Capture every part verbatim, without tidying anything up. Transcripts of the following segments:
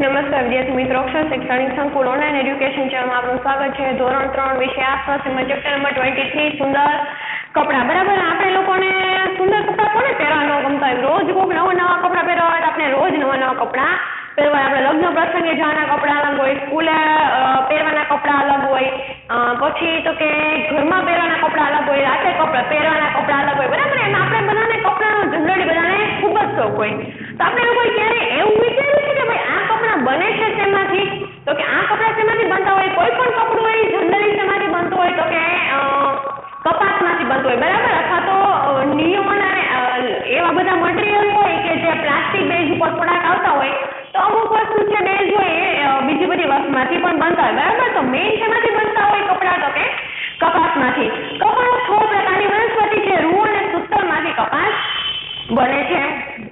નમસ્કાર વિદ્યાર્થી મિત્રો, અક્ષર શૈક્ષણિક સંકુલ ઓનલાઈન એજ્યુકેશન ચેનલમાં આપનું સ્વાગત છે. ધોરણ ત્રણ વિષય આસપાસ એમાં ચેપ્ટર નંબર ટ્વેન્ટી થ્રી સુંદર કપડાં. બરાબર, આપણે લોકોને સુંદર કપડાં કોને પહેરવા ન ગમતા હોય? રોજ કોઈક નવા નવા કપડાં પહેરવા હોય તો આપણે રોજ નવા નવા કપડાં પહેરવા. આપણે લગ્ન પ્રસંગે જવાના કપડાં અલગ હોય, સ્કૂલે પહેરવાના કપડાં અલગ હોય, પછી તો કે ઘરમાં પહેરવાના કપડાં અલગ હોય, રાતે કપડાં પહેરવાના કપડાં અલગ હોય. બરાબર, એમ આપણે બધાને કપડાનો જનરલી બધાને ખૂબ જ શોખ હોય. તો આપણે લોકો ક્યારે એવું વિચાર્યું છે કે ભાઈ આ કપડાં બને છે શેમાંથી? તો કે આ કપડાં શેમાંથી બનતા હોય? કોઈ પણ કપડું હોય જનરલી શેમાંથી બનતું હોય? તો કે કપાસમાંથી બનતું હોય. બરાબર, અથવા તો નિયોન અને એવા બધા મટીરિયલ હોય કે જે પ્લાસ્ટિક બેઝ ઉપર પ્રોડક્ટ આવતા હોય. તો અમુક વસ્તુ છે બેઝ હોય એ બીજી બધી વસ્તુમાંથી પણ બનતા હોય. બરાબર, તો મેઇન શેમાંથી બનતા હોય કપડાં? તો કે કપાસમાંથી. કપાસ છ પ્રકારની વનસ્પતિ છે. રૂ અને સૂતરમાંથી કપાસ બને છે.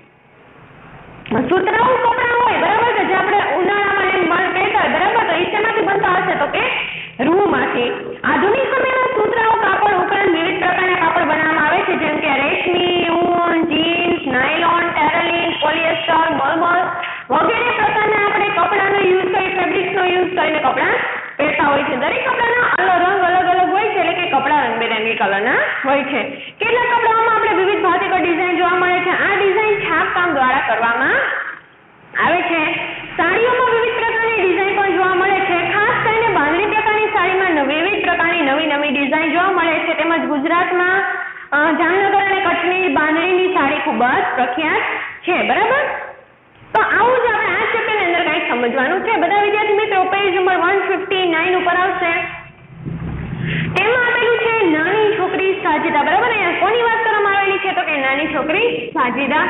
સુતરાઉ કપડાં હોય, બરાબર, કે જે આપણે ઉનાળામાં પહેરતા હોય, બરાબર, તો એ શેમાંથી બનતા હશે? તો કે રૂમાંથી. આધુનિક સમયમાં સુતરાઉ કાપડ ઉપરાંત વિવિધ પ્રકારના કાપડ બનાવવામાં આવે છે, જેમ કે રેશમી, ઊન, જીન્સ, નાયલોન, ટેરલિન, પોલિએસ્ટર, મલમલ વગેરે પ્રકારના આપણે કપડાનો યુઝ કરી ફેબ્રિક્સનો યુઝ કરીને કપડાં પહેરતા હોય છે. દરેક કપડાના અલગ રંગ અલગ અલગ હોય છે, એટલે કે કપડા રંગબેરંગી કલરના હોય છે. કેટલાક કપડાઓમાં આપણે વિવિધ ભાતીગળ ડિઝાઇન જોવા મળે છે. આ ડિઝાઇન છાપકામ દ્વારા કરવામાં આવે છે. સાડીઓમાં વિવિધ પ્રકારની ડિઝાઇન પણ જોવા મળે છે. ખાસ કરીને બાંધણી પ્રકારની સાડીમાં વિવિધ પ્રકારની નવી નવી ડિઝાઇન જોવા મળે છે. તેમજ ગુજરાતમાં જામનગર અને કચ્છની બાંધણીની સાડી ખૂબ જ પ્રખ્યાત છે. બરાબર, તો આવું જ આપણે આ ચેપ્ટરની અંદર કંઈક સમજવાનું છે. બધા વિદ્યાર્થી મિત્રો page number one fifty nine ઉપર આવશે. તેમાં આપેલું છે નાની છોકરી સાજીદા. બરાબર, અહીંયા કોની વાત કરવામાં આવેલી છે? તો કે નાની છોકરી સાજીદા.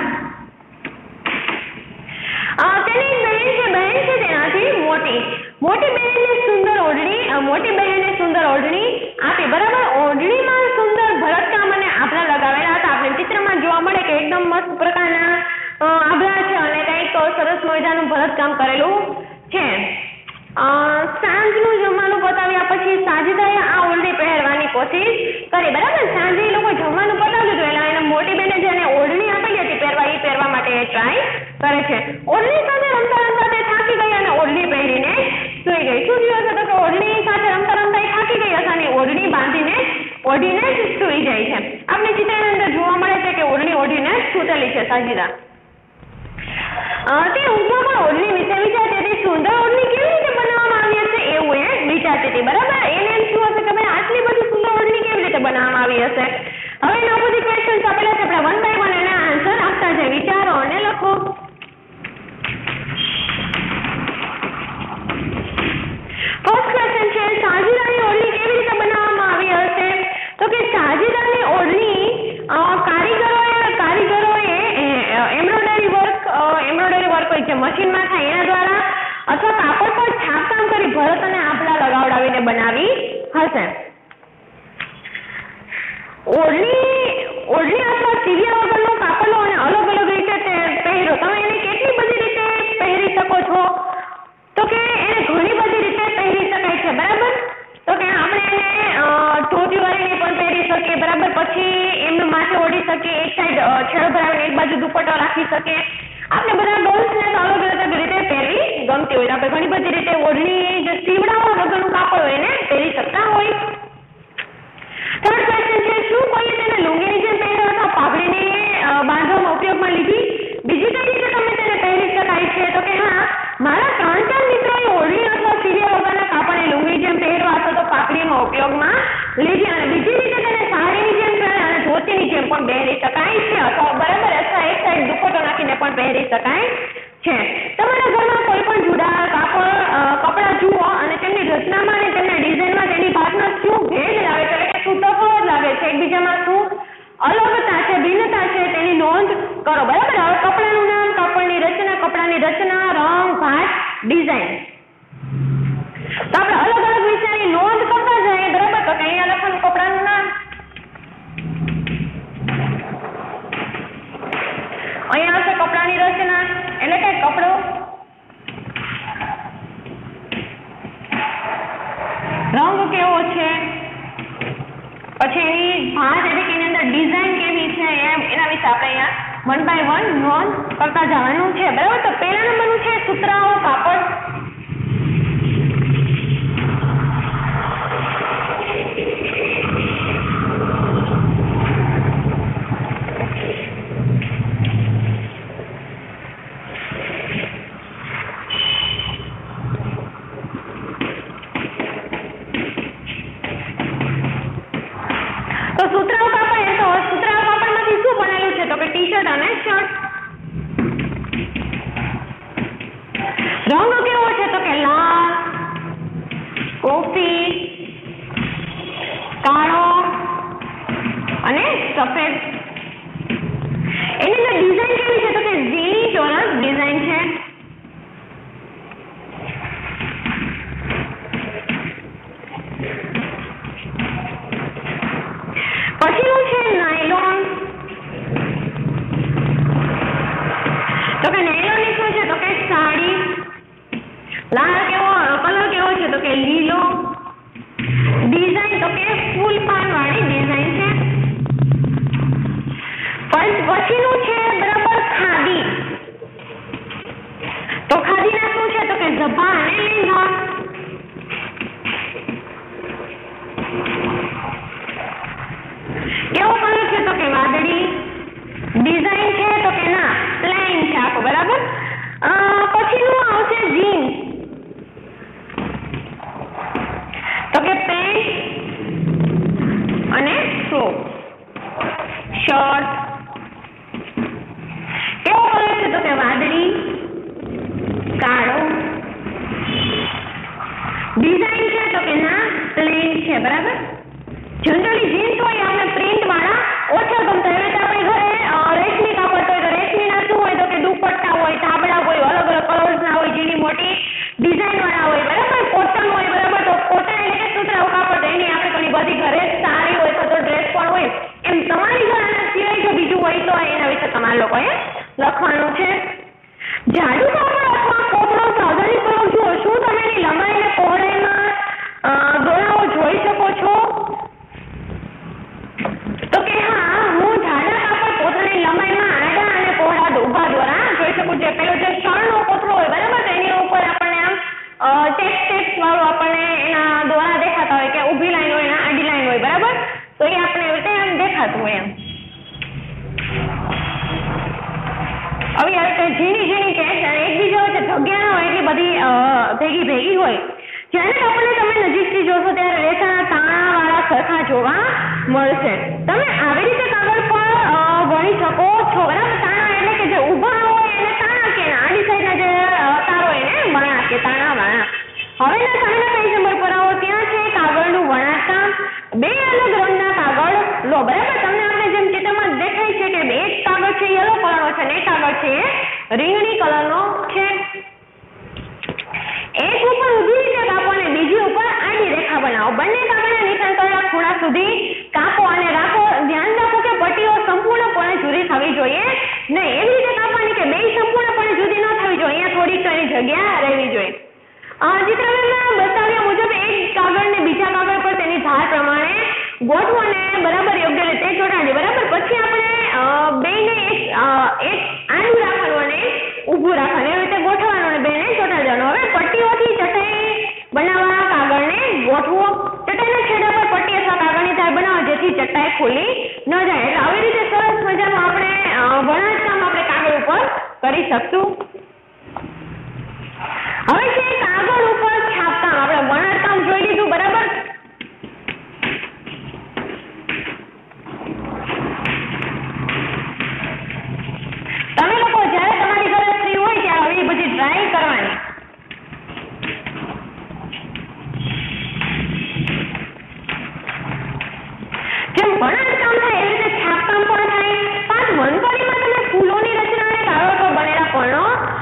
તેની બહેન છે બહેન છે તેનાથી મોટી મોટી બહેનને સુંદર ઓઢણી મોટી બહેનને સુંદર ઓઢણી આપી. બરાબર, ઓઢણીમાં સુંદર ભરતકામ અને આભલા લગાવેલા હતા. આપણે ચિત્રમાં જોવા મળે કે એકદમ મસ્ત પ્રકારના આભલા છે અને કંઈક સરસ મજાનું ભરતકામ કરેલું છે. સાંજનું જમવાનું પતાવ્યા પછી સાજીદાએ આ ઓઢણી પહેરવાની કોશિશ કરી. બરાબર, સાંજે એ લોકો જમવાનું પતાવ્યું હતું એટલે એને મોટી બેને જેને ઓઢણી આપેલી હતી પહેરવા એ પહેરવા માટે એ ટ્રાય કરે છે. ઓઢણી સાથે રમતા રમતા તે થાકી ગઈ અને ઓઢણી પહેરીને સૂઈ ગઈ. શું થયું હશે? તો કે ઓઢણી સાથે રમતા રમતા એ થાકી ગઈ હશે અને ઓઢણી બાંધીને ઓઢીને જ સૂઈ જાય છે. આપણે ચિત્રની અંદર જોવા મળે છે કે ઓઢણી ઓઢીને સૂતેલી છે સાજીદા. તે ઊંઘમાં પણ ઓઢણી વિશે વિચારતી હતી. સુંદર ઓઢણી કેવી રીતે બનાવવામાં આવી હશે એવું એ વિચારતી હતી. બરાબર, એને એમ શું હશે કે ભાઈ આટલી બધી સુંદર ઓઢણી કેવી રીતે બનાવવામાં આવી હશે? હવે એના બધી ક્વેશ્ચન્સ આપેલા છે, આપણે વન બાય વન એના આન્સર આપતા જાય. વિચારો અને લખો. ફર્સ્ટ ક્વેશ્ચન છે સાજીદાની ઓઢણી કેવી રીતે બનાવવામાં આવી હશે? તો કે સાજીદાની ઓઢણી કારીગરોએ કારીગરોએ એમ્બ્રોઇડરી વર્ક એમ્બ્રોઇડરી વર્ક હોય છે મશીનમાં થાય એના દ્વારા અથવા કાપડ પર છાપકામ કરી ભરત અને આભલા લગાવડાવીને બનાવી હશે. ઓઢણી ઓઢણી અથવા સીવ્યા વગરનું કાપડ લો અને અલગ અલગ રીતે પહેરો. તમે એને કેટલી બધી રીતે પહેરી શકો છો? તો કે એને ઘણી બધી રીતે પહેરી શકાય છે. બરાબર, તો કે આપણે એને ટોપી વાળીને પણ પહેરી શકીએ. બરાબર, પછી એમનું માથે ઓઢી શકીએ, એક સાઈડ છેડો ભરાવીને એક બાજુ દુપટ્ટો રાખી શકીએ. આપણે બધા ગર્લ્સને તો અલગ અલગ રીતે પહેરવી ગમતી હોય. આપણે ઘણી બધી રીતે ઓઢણી જે સીવડાવવા વગરનું કાપડ હોય એને પહેરી શકતા હોય. થર્ડ ક્વેશ્ચન છે શું કોઈએ તેને લુંગીની જેમ પહેર્યો અથવા પાઘડીને બાંધવામાં ઉપયોગમાં લીધી? બીજી કઈ રીતે તમે તેને પહેરી શકાય છે? તો કે હા, મારા ત્રણ ચાર મિત્રોએ ઓઢણી અથવા સીવ્યા વગરના કાપડને લુંગી જેમ પહેરવા અથવા તો પાઘડીમાં ઉપયોગમાં લીધી અને બીજી રીતે તેને સાડીની જેમ અને ધોતીની જેમ પણ પહેરી શકાય છે અથવા બરાબર અથવા એક સાઈડ દુપટ્ટો નાખીને પણ પહેરી શકાય છે. તમારા ઘરમાં કોઈ પણ જુદા કાપડ કપડાં જુઓ અને તેમની રચનામાં અને તેમના ડિઝાઇનમાં તેની ભાતમાં શું ભેદ લાગે છે, એટલે કે શું તફાવત લાગે છે, એકબીજામાં શું અલગતા છે, ભિન્નતા છે, તેની નોંધ કરો. બરાબર, હવે કપડાનું નામ, કાપડની રચના, કપડાની રચના, રંગ, ભાત, ડિઝાઇન. તો આપણે અલગ અલગ વિષયની નોંધ કરતા જઈએ. બરાબર, તો અહીંયા લખવાનું કપડાનું નામ, અહીંયા હશે કપડાની રચના એટલે કે કપડો, રંગ કેવો છે, પછી એની ભાત એટલે કે એની અંદર ડિઝાઇન કેવી છે એમ એના વિશે રીતે આપણે અહીંયા વન બાય વન નોંધ કરતા જવાનું છે બરાબર. તો પહેલા નંબરનું છે સુતરાઉ કાપડ. તો સુતરાઉ કાપડ એ તો સુતરાઉ કાપડમાંથી શું બનેલું છે તો કે ટી શર્ટ અને શર્ટ. રંગ કેવો છે તો કે લાલ, કોફી, કાળો અને સફેદ. એની અંદર ડિઝાઇન કેવી છે તો કે ઝીણી ચોરસ ડિઝાઇન છે. પછીનું છે નાયલોન. તો કે નાયલોનની શું છે તો કે સાડી. લાલ કેવો કલર કેવો છે તો કે લીલો. ડિઝાઇન તો કે ફૂલ પાન વાળી ડિઝાઇન છે. પછીનું છે બરાબર ખાદી. તો ખાદીના શું છે તો કે ઝભ્ભા અને લેંઘા. કેવો કલર છે તો કે વાદળી. ડિઝાઇન છે તો કે ના પ્લેન છે આખો બરાબર. પછીનું આવશે જીન્સ. તો કે પેન્ટ અને ફ્રોક. શર્ટ કેવો કલર છે તો કે વાદળી, કાળો. ડિઝાઇન છે તો કે ના પ્લેન છે બરાબર. જનરલી જીન્સ હોય આપણે પ્રિન્ટ વાળા ઓછા ગમતા હોય. આપણે ઘરે રેશમી કાપડ હોય તો રેશમીના શું હોય તો કે દુપટ્ટા હોય, ધાબળા હોય, અલગ અલગ કલર્સના હોય, ઝીણી મોટી ડિઝાઇન વાળા હોય બરાબર. કોટન હોય બરાબર. તો કોટન એટલે કે સુતરાઉ કાપડ એની આપણે ઘણી બધી ઘરે સાડી હોય તો ડ્રેસ પણ હોય. એમ તમારી ઘરે આના સિવાય જો બીજું હોય તો એના વિશે તમારે લોકોએ લખવાનું છે. જાડુ કાપડ અથવા કોપડો સાવધાની કરો છો. શું તમે એની લંબાઈ અને પહોળાઈમાં દોરાઓ જોઈ શકો છો તો કે હા હું જાડા કાપડ કોથળાની લંબાઈમાં આડા અને પહોળા ઊભા દ્વારા જોઈ શકું છું. પેલો જે શણનો કોથળો હોય બરાબર તો એની ઉપર આપણને આમ ટેક્સ ટેક્સ વાળું આપણને એના દોરા દેખાતા હોય કે ઊભી લાઈન હોય ને આડી લાઈન હોય બરાબર. તો એ આપણે એવી રીતે આમ દેખાતું હોય એમ. હવે યાર કઈ ઝીણી ઝીણી કે એકબીજા વચ્ચે જગ્યા ના હોય એટલી બધી ભેગી ભેગી હોય. જ્યારે આપણને તમે નજીકથી જોશો ત્યારે રેસાના તાણા વાળા સરખા જોવા મળશે. તમે આવી રીતે કાગળ પર વણી શકો છો બરાબર. તાણા એટલે કે જે ઊભા હોય એને તાણા કે આડી સાઈડના જે તાર હોય ને વણા કે તાણા વાળા. હવેના સામેના પેજ નંબર પર આવો. ત્યાં છે કાગળનું વણાટકામ. બે અલગ રંગના કાગળ લો બરાબર. તમને આપણે જેમ ચિત્રમાં દેખાય છે કે એક કાગળ છે યલો કલરનો છે અને એક કાગળ છે રીંગણી કલરનો છે. એક ઉપર ઊભી રીતે કાપો અને બીજી ઉપર આડી રેખા બનાવો. બંને કાગળના નિશાન કરેલા ખૂણા સુધી કાપો અને રાખો. ધ્યાન રાખો કે પટ્ટીઓ સંપૂર્ણપણે જુદી થવી જોઈએ નહીં. એવી રીતે કાપવાની કે બે સંપૂર્ણપણે જુદી ન થવી જોઈએ. અહીંયા થોડીક તો એની જગ્યા રહેવી જોઈએ. ચિત્રમાં બતાવ્યા મુજબ એક કાગળને બીજા કાગળ પર તેની ધાર પ્રમાણે ગોઠવો અને બરાબર યોગ્ય રીતે ચોંટાડજો બરાબર. પછી આપણે બેને એક એક આડું રાખવાનું અને ઊભું રાખવાનું એવી રીતે ગોઠવવાનું અને બેને ચોંટાડવાનું. હવે પટ્ટીઓથી ચટાઈ બનાવવા કાગળને ગોઠવો. ચટાઈના છેડા પર પટ્ટી અથવા કાગળની ધાર બનાવો જેથી ચટાઈ ખુલી ન જાય. એટલે આવી રીતે સરસ મજાનું આપણે વણાટકામ આપણે કાગળ ઉપર કરી શકશું. હવે છે કાગળ ઉપર છાપકામ. આપણે વણાટકામ જોઈ લીધું બરાબર. તમે લોકો જ્યારે તમારી ઘરે ફ્રી હોય ત્યારે આવી બધી ટ્રાય કરવાની. જેમ વણાટકામ થાય એવી રીતે છાપકામ પણ થાય. પાંચ વનકડીમાં તમે ફૂલોની રચના અને કાગળ પર બનેલા પર્ણો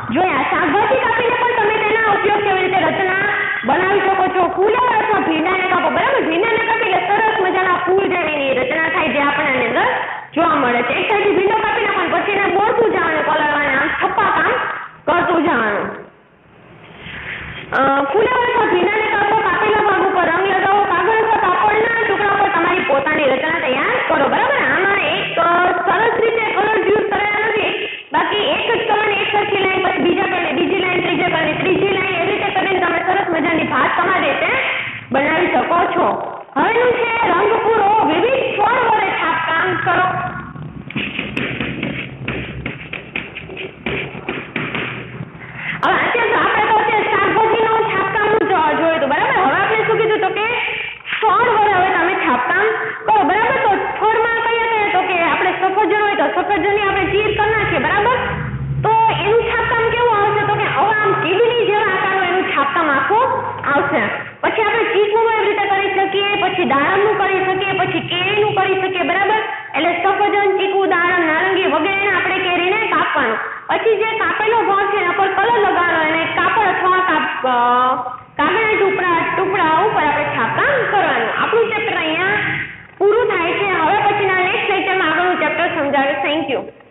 પછી દાડમનું કરી શકીએ, પછી કેરીનું કરી શકીએ, બરાબર? એટલે સફરજન, ચીકુ, દાડમ, નારંગી વગેરેને આપણે કેરીને કાપવાનું. પછી જે કાપેલો ભાગ છે એના પર કલર લગાવવાનો અને કાપડ અથવા કાગળના ટુકડા ટુકડા ઉપર આપણે છાપકામ કરવાનું. આપણું ચેપ્ટર અહીંયા પૂરું થાય છે. હવે પછીના નેક્સ્ટ લેક્ચરમાં આગળનું ચેપ્ટર સમજાવીશ. Thank you.